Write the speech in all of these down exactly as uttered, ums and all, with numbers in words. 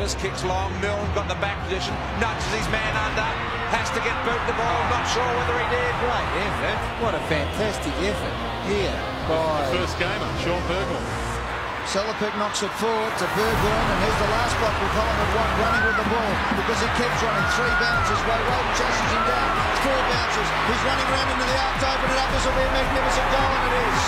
Thomas kicks long. Milne got the back position, nudges his man under, has to get boot the ball. Not sure whether he did. Great effort. What a fantastic effort here by first gamer, Sean Burgoyne. Selipik knocks it forward to Burgoyne, and here's the last block with Collingwood one running with the ball because he keeps running. Three bounces, Ray Roden chases him down. Four bounces. He's running around into the arc to open it up. This will be a magnificent goal, and it is.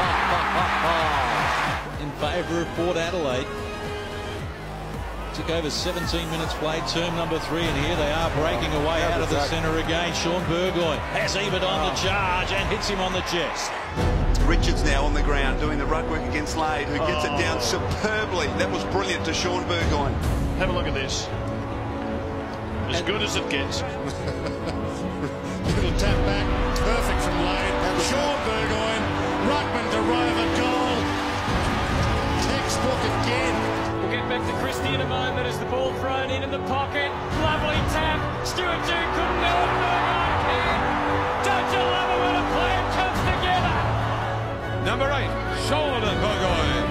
In favour of Port Adelaide. Took over seventeen minutes played, term number three, and here they are breaking away out of the centre again. Sean Burgoyne has Ebert on the charge and hits him on the chest. Richards now on the ground doing the ruck work against Slade, who gets it down superbly. That was brilliant to Sean Burgoyne. Have a look at this. As and good as it gets. Little tap back, perfect from Lade. Sean Burgoyne, ruckman to Rover, goal. Textbook again. We'll get back to Christie in a moment as the ball thrown in in the pocket. Lovely tap. Stuart Dew couldn't do it. Burgoyne can. Don't you love it when a player comes together? Number eight, Sean Burgoyne.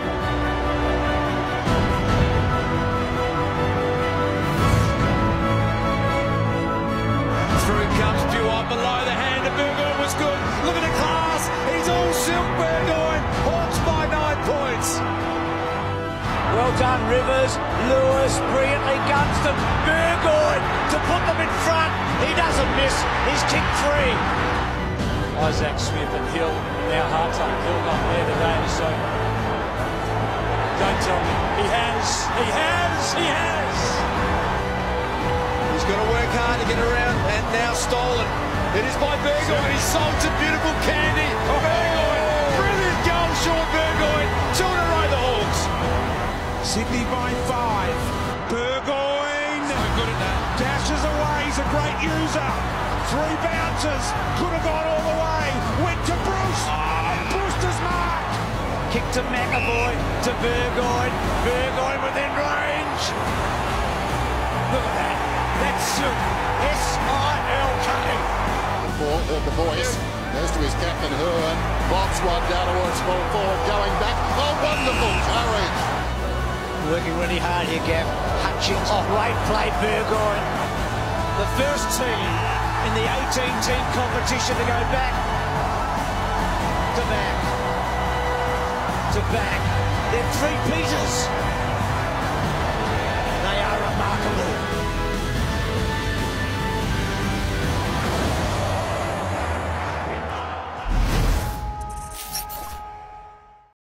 Through comes Dewar below the hand of Burgoyne was good. Look at the class. He's all silk Burgoyne. Hawks by nine points. Well done, Rivers. Lewis brilliantly guns to Burgoyne to put them in front. He doesn't miss. He's kicked free. Isaac Smith and Hill. Now Hartung. Hill not there today, so don't tell me. He has. He has. He has. He's got to work hard to get around, and now stolen. It is by Burgoyne. He's sold to beautiful Candy. Burgoyne. Brilliant goal, Sean Burgoyne. Two in a row, the Hawks. Sydney by five. Burgoyne. So good at that. Dashes away. He's a great user. Three bounces. Could have gone all the way. Went to Bruce. Oh, Brewster's mark. Kick to McAvoy. To Burgoyne. Burgoyne within range. Look at that. That's Silk. S I L K. Ball, heard the voice. Goes to his captain, Hearn. Bobs one down towards full forward. Going back. Oh, wonderful courage. Working really hard here, Gav. Hutchings. Oh, great play, Burgoyne. The first team in the eighteen team competition to go back to back to back. They're three Peters.